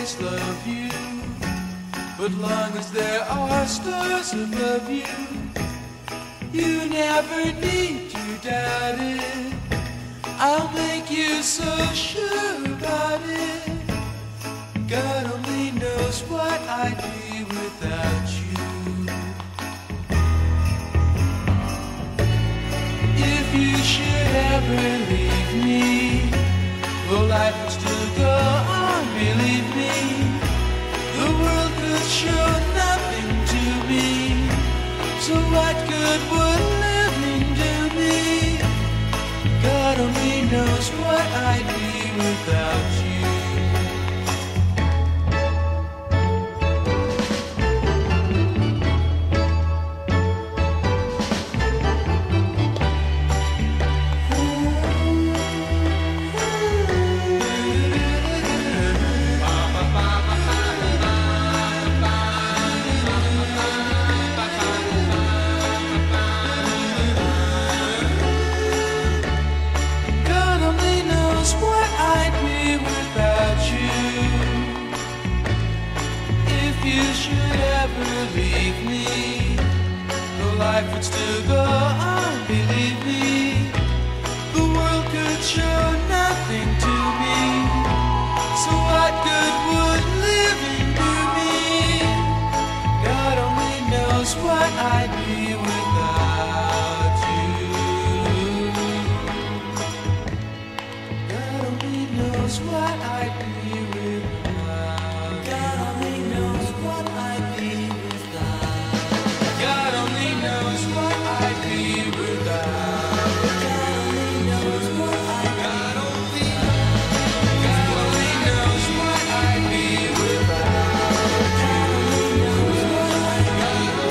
always love you, but long as there are stars above you, you never need to doubt it. I'll make you so sure about it. God only knows what I'd be without you. If you should ever leave me, well, life would still go on, believe me. The world could show nothing to me, so what good would living do me? God only knows what I'd be without you. Leave me, the life would still go on, believe me. The world could show nothing to me, so what good would living do me? God only knows what I'd be without you. God only knows what I'd be without. God only knows what I'd be. God only knows what I'd be without. God only knows what I'd be. God only knows what I'd be without. God only knows what I'd be.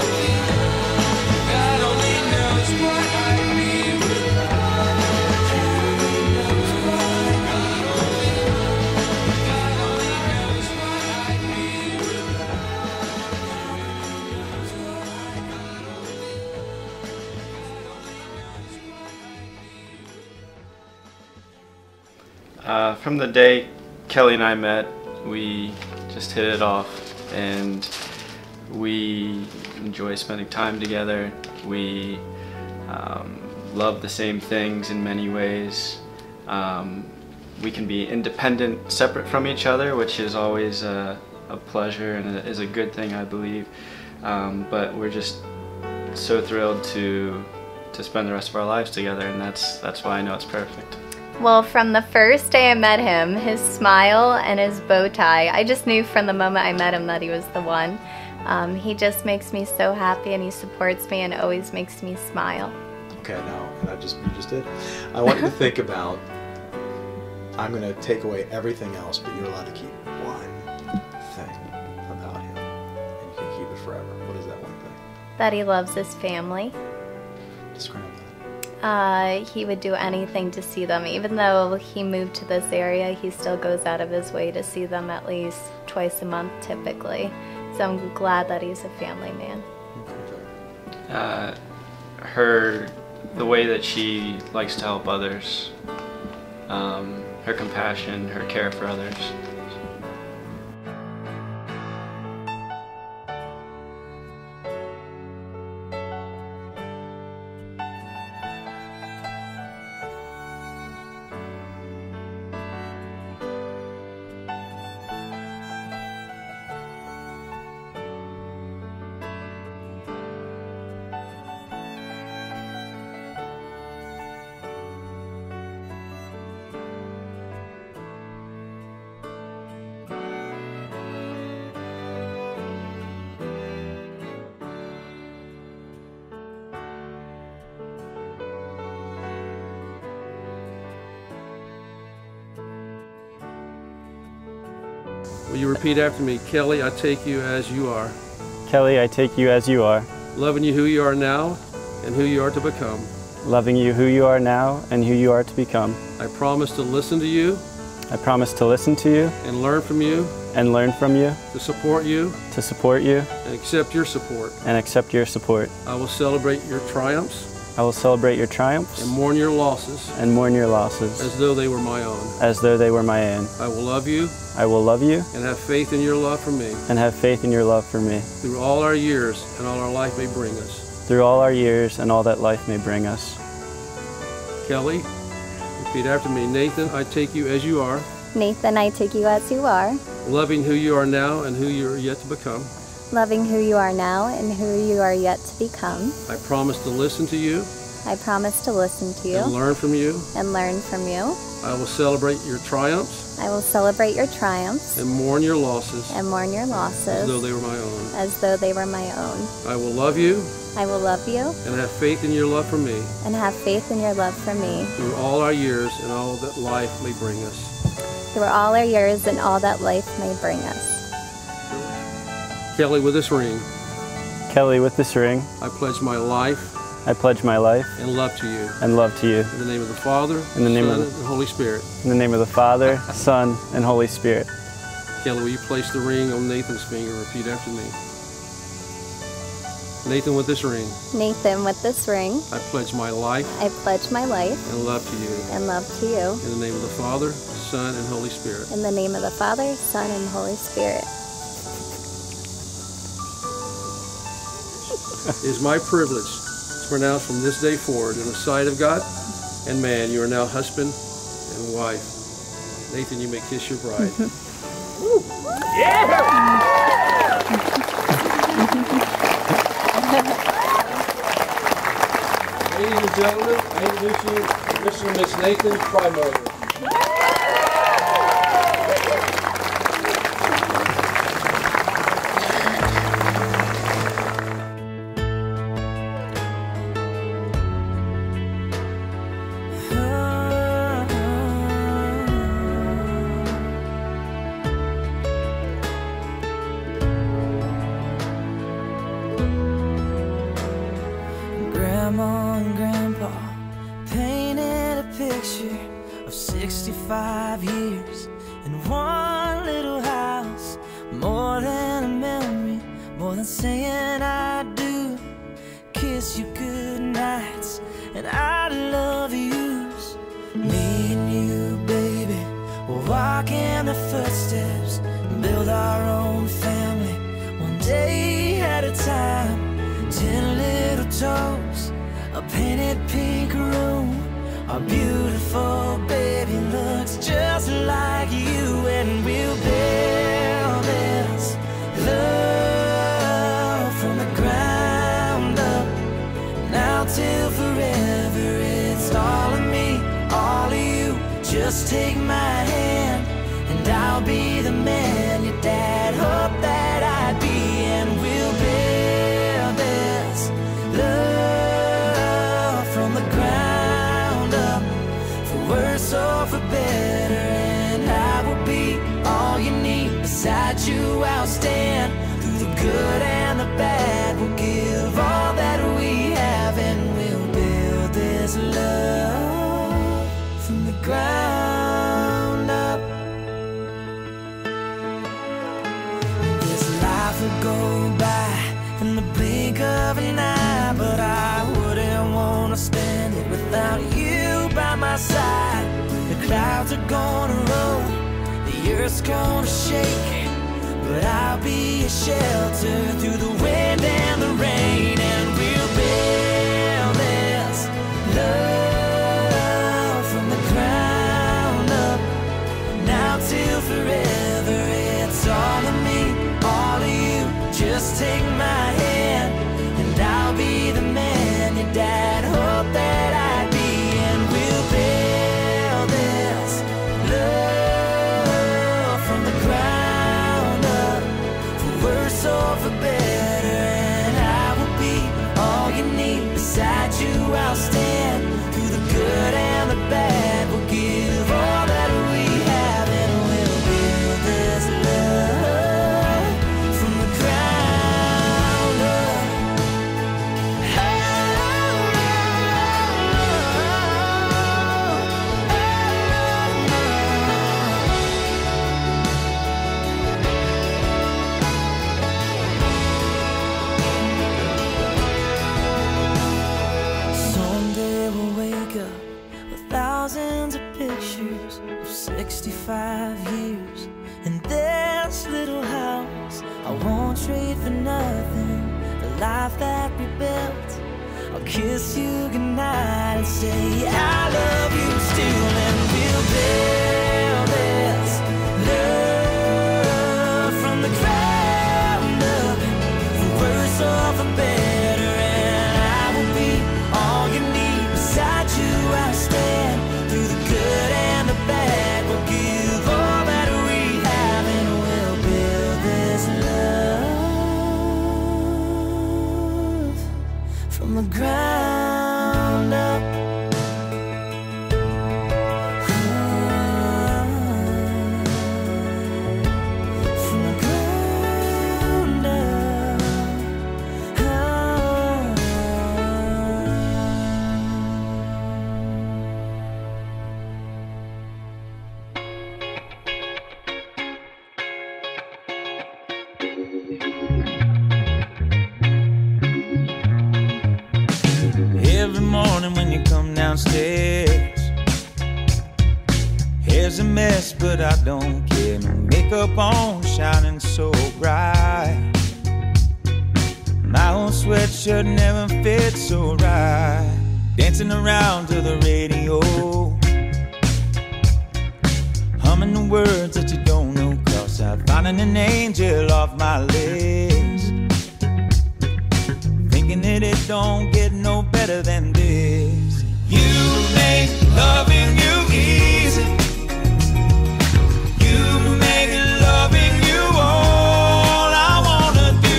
God only knows what I'd be without. God only knows what I'd be. God only knows what I'd be From the day Kelly and I met, we just hit it off, and we enjoy spending time together. We love the same things in many ways. We can be independent, separate from each other, which is always a pleasure and is a good thing, I believe. But we're just so thrilled to spend the rest of our lives together, and that's why I know it's perfect. Well, from the first day I met him, his smile and his bow tie, I just knew from the moment I met him that he was the one. He just makes me so happy, and he supports me and always makes me smile. Okay, now, and you just did. I want you to think about, I'm going to take away everything else, but you're allowed to keep one thing about him, and you can keep it forever. What is that one thing? That he loves his family. Describe that. He would do anything to see them. Even though he moved to this area, he still goes out of his way to see them at least twice a month typically. So I'm glad that he's a family man. The way that she likes to help others, her compassion, her care for others. Will you repeat after me? Kelly, I take you as you are. Kelly, I take you as you are. Loving you who you are now and who you are to become. Loving you who you are now and who you are to become. I promise to listen to you. I promise to listen to you. And learn from you. And learn from you. To support you. To support you. And accept your support. And accept your support. I will celebrate your triumphs. I will celebrate your triumphs and mourn your losses and mourn your losses as though they were my own. as though they were my own. I will love you I will love you and have faith in your love for me and have faith in your love for me through all our years and all our life may bring us. through all our years and all that life may bring us. Kelly, repeat after me. Nathan, I take you as you are, Nathan, I take you as you are, loving who you are now and who you are yet to become. loving who you are now and who you are yet to become. I promise to listen to you I promise to listen to you and learn from you. and learn from you. I will celebrate your triumphs I will celebrate your triumphs and mourn your losses and mourn your as losses though they were my own. as though they were my own. I will love you I will love you and have faith in your love for me and have faith in your love for me through all our years and all that life may bring us. through all our years and all that life may bring us. Kelly, with this ring, Kelly, with this ring, I pledge my life I pledge my life and love to you. and love to you. In the name of the Father, In the name Son, of the- and Holy Spirit. In the name of the Father, Son, and Holy Spirit. Kelly, will you place the ring on Nathan's finger? Repeat after me. Nathan, with this ring, Nathan, with this ring, I pledge my life I pledge my life and love to you. and love to you. In the name of the Father, Son, and Holy Spirit. In the name of the Father, Son, and Holy Spirit. It is my privilege to pronounce from this day forward in the sight of God and man, you are now husband and wife. Nathan, you may kiss your bride. Ladies and gentlemen, I introduce you to Mr. and Miss Nathan Primordial. Grandma and Grandpa painted a picture of 65 years in one little house. More than a memory, more than saying I do. Kiss you good nights and I love yous. Me and you, baby, will walk in the footsteps, build our own family, one day at a time. 10 little toes, a painted pink room. Our beautiful baby looks just like you, and we'll build this love from the ground up. Now till forever, it's all of me, all of you. Just take my hand, and I'll be the man your dad hoped that I'd be, and we'll build this love from the ground up, for worse or for better. And I will be all you need. Beside you I'll stand, through the good and the bad. We'll give all that we have, and we'll build this love from the ground up. This life will go by in the blink of an eye, but I wouldn't want to spend it without you by my side. The clouds are gonna roll, the earth's gonna shake, but I'll be a shelter through the wind and the rain, and we'll build this love from the ground up. Now till forever, it's all of me, all of you. Just take my hand, and I'll be the man your dad hoped that I'd be, and we'll build this love from the ground up, for worse or for better. And I will be thousands of pictures of 65 years in this little house. I won't trade for nothing the life that we built. I'll kiss you goodnight and say I love you still, and we'll build this love from the ground up, for worse or for better. And I will be all you need. Beside you I'll stand through the good and the bad. We'll give all that we have, and we'll build this love from the ground up. From the ground up. Every morning when you come downstairs, hair's a mess, but I don't care. No makeup on, shining so bright. My old sweatshirt never fits so right. Dancing around to the radio, humming the words that you don't know, 'cause I'm finding an angel off my list. Thinking that it don't get no better than this. You make loving you easy. You make loving you all I wanna do.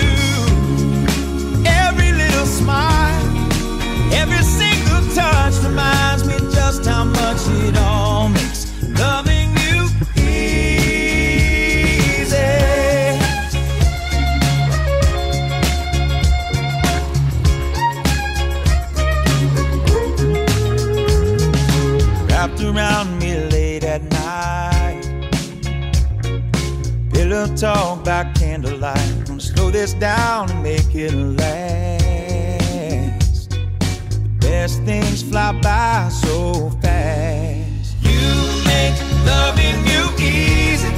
Every little smile, every single touch reminds me just how much it all makes loving you easy. Wrapped around me late at night, pillow talk by candlelight. Gonna slow this down and make it last. The best things fly by so fast. You make loving you easy.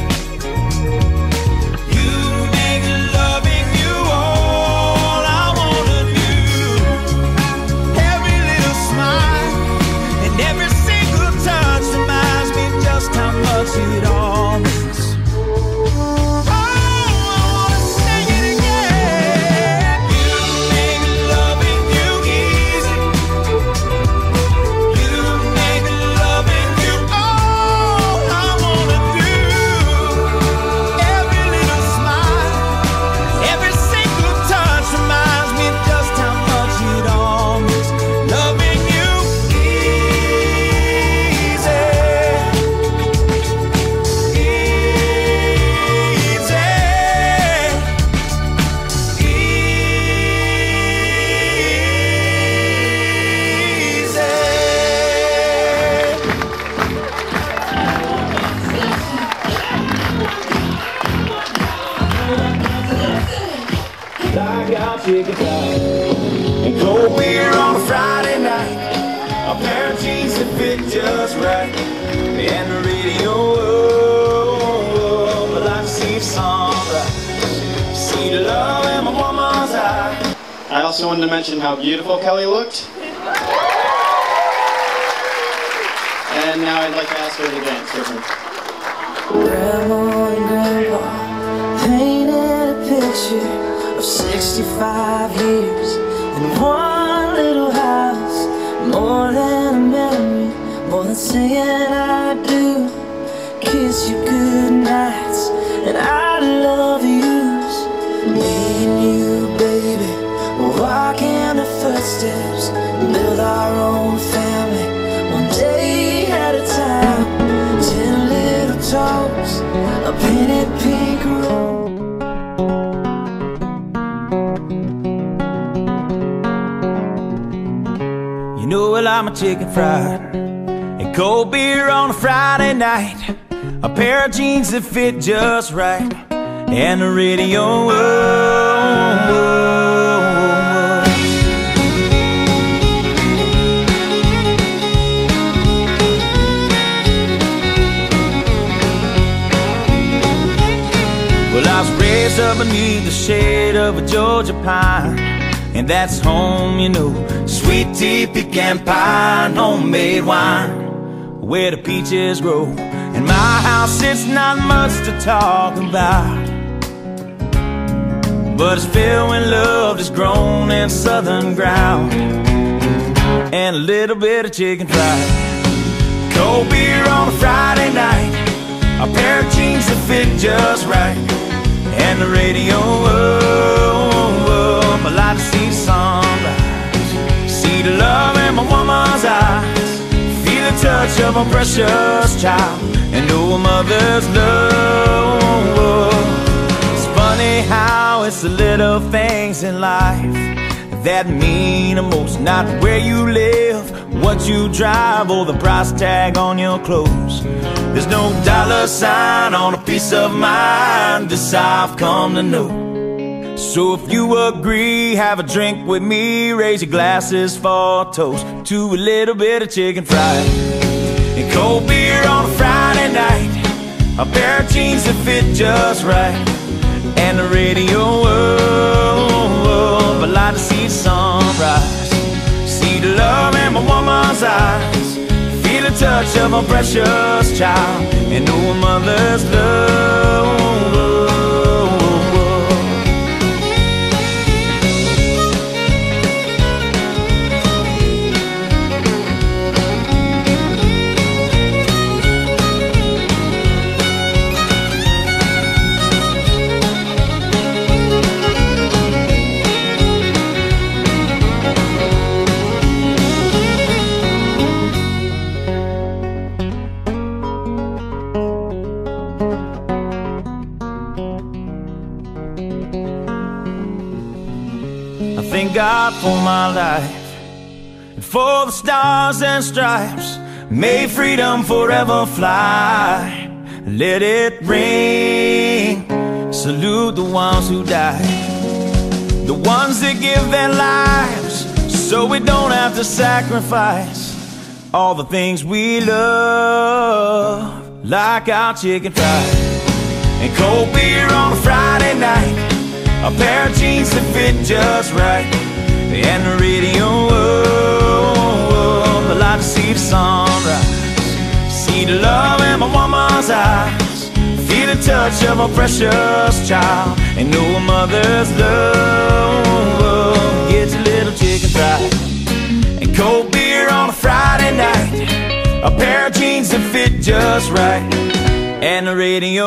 You make loving you all I wanna do. Every little smile and every single touch reminds me just how much it all means. Oh, I wanna sing it again. You make loving you easy. You make loving you all I wanna do. Every little smile, every single touch reminds me just how much it all means. Loving you easy. Black out tickets out, and cold beer on a Friday night, a pair of jeans that fit just right, and the radio up. I like to see the sunrise, see the love in my woman's eye. I also wanted to mention how beautiful Kelly looked. And now I'd like to ask her to dance with me. Grandma and Grandpa painted a picture of 65 years in one little house. More than a memory, more than saying I do. Kiss you good nights and I love yous. Me and you, baby, we'll walk in the footsteps and build our own family, one day at a time. 10 little toes, a painted pink room. You know, well, I'm a chicken fried and cold beer on a Friday night, a pair of jeans that fit just right, and the radio. Wakes up beneath the shade of a Georgia pine, and that's home, you know. Sweet tea, pecan pie, and homemade wine, where the peaches grow. In my house it's not much to talk about, but it's filled with love that's grown in southern ground, and a little bit of chicken fried. Cold beer on a Friday night, a pair of jeans that fit just right, and the radio up. I like to see the sunrise, see the love in my woman's eyes, feel the touch of a precious child, and know a mother's love. It's funny how it's the little things in life that mean the most. Not where you live, what you drive, or the price tag on your clothes. There's no dollar sign on a piece of mind, this I've come to know. So if you agree, have a drink with me, raise your glasses for a toast to a little bit of chicken fried, and cold beer on a Friday night, a pair of jeans that fit just right, and the radio up. I like to see the sunrise, see the love in my woman's eyes, feel the touch of a precious child, and know a mother's love. Thank God for my life, and for the stars and stripes. May freedom forever fly, let it ring. Salute the ones who died, the ones that give their lives, so we don't have to sacrifice all the things we love, like our chicken fried, and cold beer on a Friday night, a pair of jeans that fit just right, and the radio up. I like to see the sunrise, see the love in my woman's eyes, feel the touch of a precious child, and know a mother's love. Get your little chicken fried, and cold beer on a Friday night, a pair of jeans that fit just right, and the radio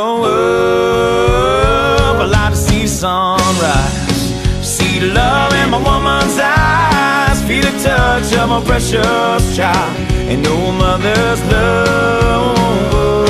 up. I like to see the sunrise, see the love in my woman's eyes, feel the touch of a precious child, and know a mother's love.